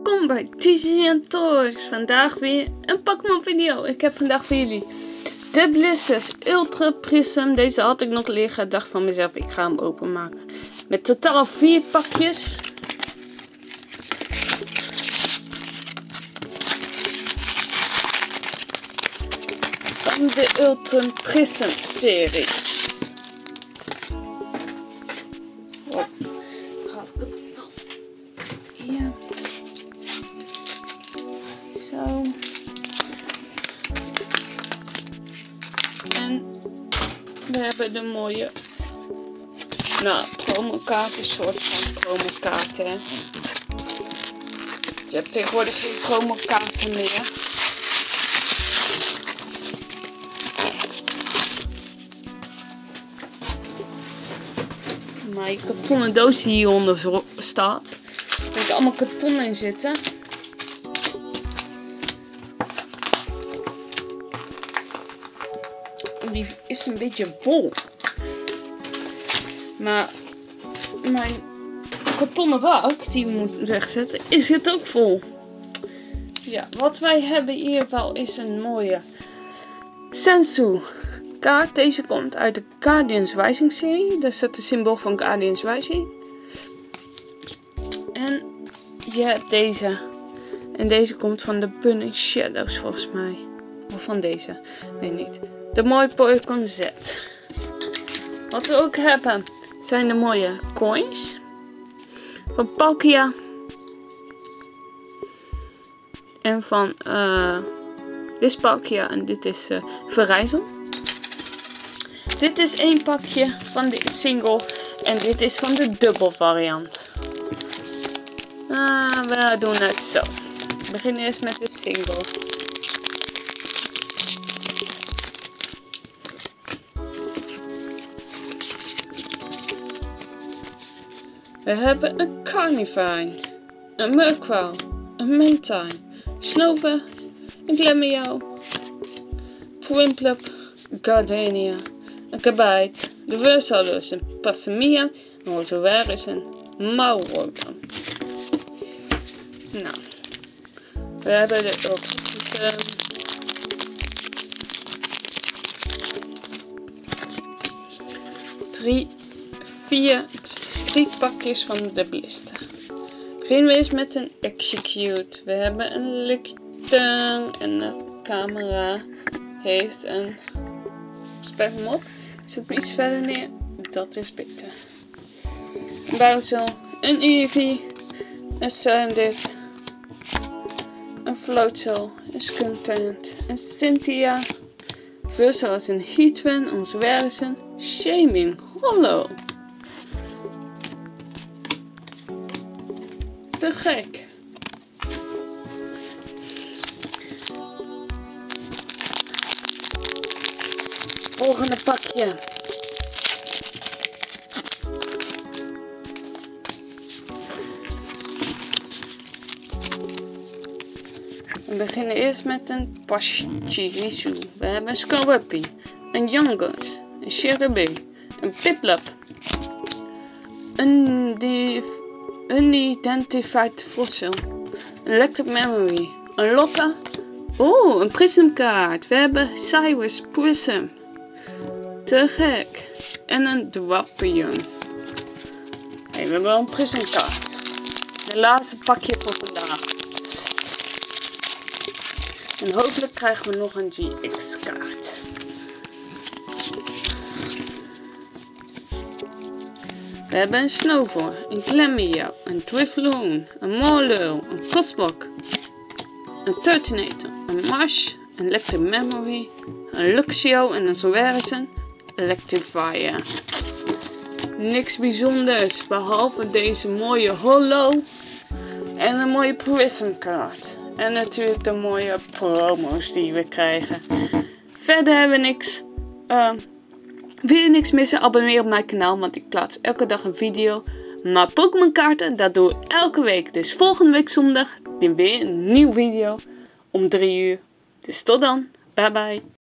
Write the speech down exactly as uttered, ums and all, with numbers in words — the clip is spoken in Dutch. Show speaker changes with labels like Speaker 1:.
Speaker 1: welkom bij T C en Toys. Vandaag weer een Pokémon video. Ik heb vandaag voor jullie de Blisters Ultra Prism. Deze had ik nog liggen. Ik dacht van mezelf, ik ga hem openmaken. Met totaal vier pakjes. Van de Ultra Prism serie. Ja. Zo. En we hebben de mooie, nou, promokaarten, soort van promokaarten. Hè. Je hebt tegenwoordig geen promokaarten meer. Maar je kartonnen doos die hieronder staat. Er zitten allemaal karton in zitten. Die is een beetje vol. Maar mijn kartonnen bak die we moeten wegzetten is zit ook vol. Ja, wat wij hebben in ieder geval is een mooie Sensu kaart. Deze komt uit de Guardians Rising serie. Daar staat het symbool van Guardians Rising. En je hebt deze. En deze komt van de Burning Shadows volgens mij. Of van deze. Weet niet. De mooie Pokémon Z. Wat we ook hebben zijn de mooie coins. Van Palkia. En van uh, dit is Palkia en dit is uh, Verizon. Dit is één pakje van de single en dit is van de dubbel variant. Uh, we doen het zo. We beginnen eerst met de single. We hebben een Carnivine, een Murkrow, een Mantine, Snover, een Glameow, Prinplup, Gardenia, een Kabite, de Versalus, een Passamia, een Rotowaris, een Maurodon. Nou, we hebben de Ultra Prism. Drie, vier, drie pakjes van de blister. Beginnen we eens met een Execute. We hebben een lichting en de camera heeft een spelmop. Zet me iets verder neer. Dat is beter. Een Bowser, een Eevee, een Sandit, een Floatzel, een Skuntant, een Cynthia, Versus een Heatran, onze Wersen, Shamin, Hollow. Te gek. Volgende pakje. We beginnen eerst met een Pachirisu. We hebben een Scoruppy, een Youngguns, een Cherubi, een Piplup, een Div Unidentified Fossil, een Electric Memory, een Lokka, oeh, een Prism kaart. We hebben Cyrus Prism, te gek, en een Drapion. Hey, we hebben wel een Prism kaart. De laatste pakje voor vandaag. En hopelijk krijgen we nog een G X kaart. We hebben een Snover, een Glameow, een Drifloon, een Molo, een Frostbok, een Turtonator, een Marsh, een Electric Memory, een Luxio en een Zoerison, Electivire. Niks bijzonders behalve deze mooie Hollow en een mooie Prism kaart. En natuurlijk de mooie promo's die we krijgen. Verder hebben we niks. Uh, wil je niks missen? Abonneer op mijn kanaal, want ik plaats elke dag een video. Maar Pokémon kaarten, dat doe ik elke week. Dus volgende week zondag weer een nieuwe video om drie uur. Dus tot dan. Bye bye.